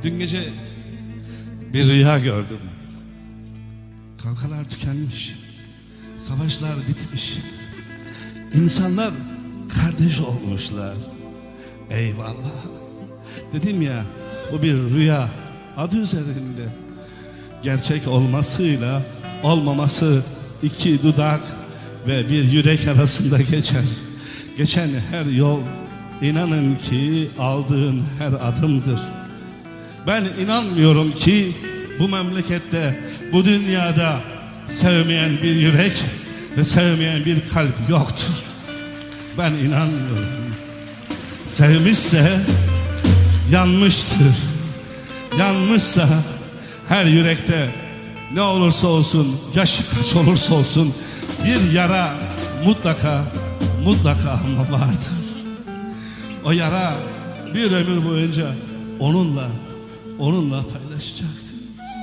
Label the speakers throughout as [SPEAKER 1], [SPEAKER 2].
[SPEAKER 1] Dün gece bir rüya gördüm. Kavgalar tükenmiş, savaşlar bitmiş, İnsanlar kardeş olmuşlar. Eyvallah. Dedim ya, bu bir rüya, adı üzerinde. Gerçek olmasıyla olmaması iki dudak ve bir yürek arasında geçer. Geçen her yol, inanın ki aldığın her adımdır. Ben inanmıyorum ki bu memlekette, bu dünyada sevmeyen bir yürek ve sevmeyen bir kalp yoktur. Ben inanmıyorum. Sevmişse yanmıştır. Yanmışsa her yürekte ne olursa olsun, yaşı kaç olursa olsun bir yara mutlaka ama vardır. O yara bir ömür boyunca onunla paylaşacaktır.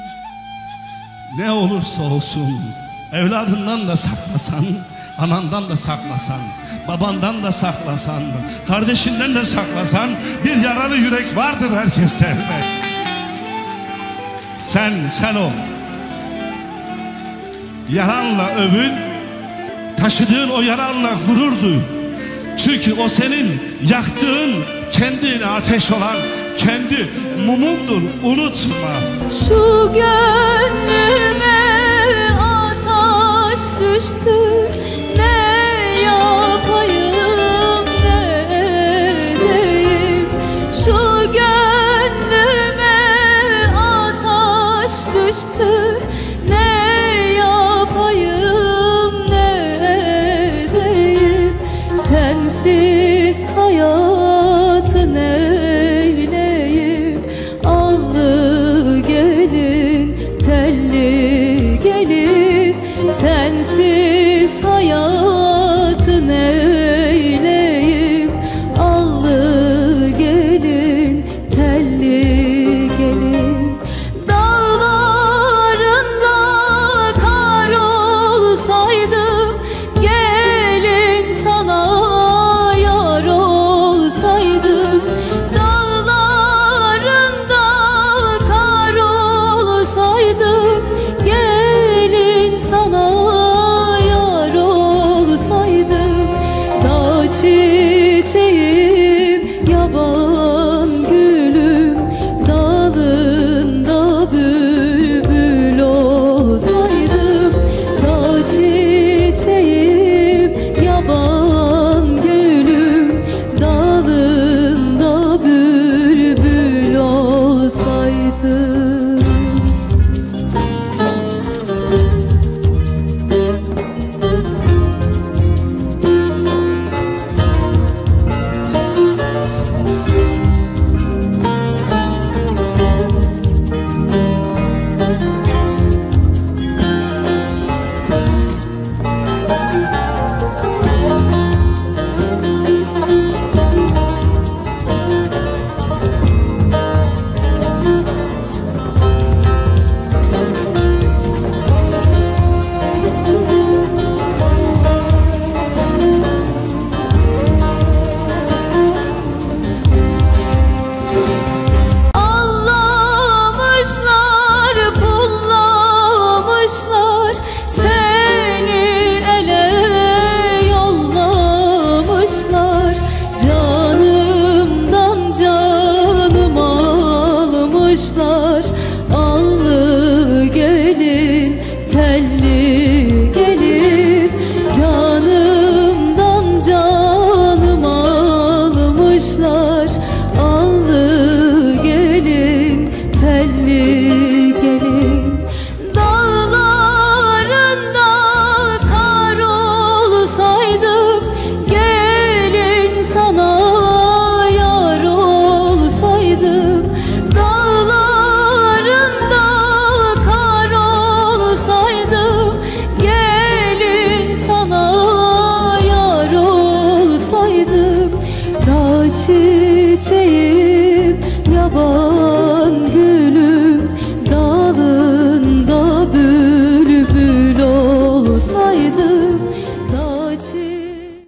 [SPEAKER 1] Ne olursa olsun, evladından da saklasan, anandan da saklasan, babandan da saklasan, kardeşinden de saklasan bir yaralı yürek vardır herkeste elbet. Sen ol. Yaranla övün, taşıdığın o yaranla gurur duy. Çünkü o senin yaktığın, kendine ateş olan kendi mumundur, unutma.
[SPEAKER 2] Şu gönlüme ateş düştü, ne yapayım ne edeyim. Şu gönlüme ateş düştü, ne yapayım ne edeyim. Sensiz hayatı neyleyim. Allı gelin, telli gelin, sensiz hayatı neyleyim. Allı gelin, telli gelin. Dağlarında kar olsaydım, gelin sana yar olsaydım. Dağlarında kar olsaydım, gelin sana yar olsaydım. Dağ çiçeğim, yaban gülüm, dalında bülbül olsaydım. Dağ çiçeğim, yaban gülüm, dalında bülbül olsaydım. Seni ele yollamışlar, canımdan canım almışlar. Allı gelin, telli gelin, canımdan canım almışlar. Allı gelin, telli gelin. Gelin sana yar olsaydım. Dağlarında kar olsaydım, gelin sana yar olsaydım. Dağ çiçeğim, yaban